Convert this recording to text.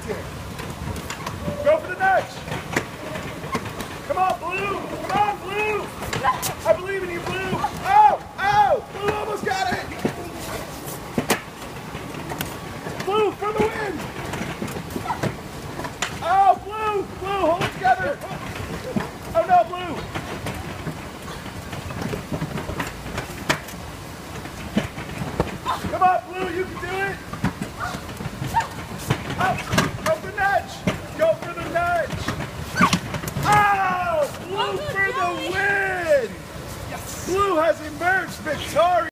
Go for the nudge. Come on, Blue. Come on, Blue. I believe in you, Blue. Oh, oh, Blue almost got it. Blue for the win. Oh, Blue, Blue, hold it together. Oh no, Blue. Come on, Blue, you can do it. Oh, go for the nudge. Go for the nudge. Oh, Blue for the win. Blue has emerged victorious.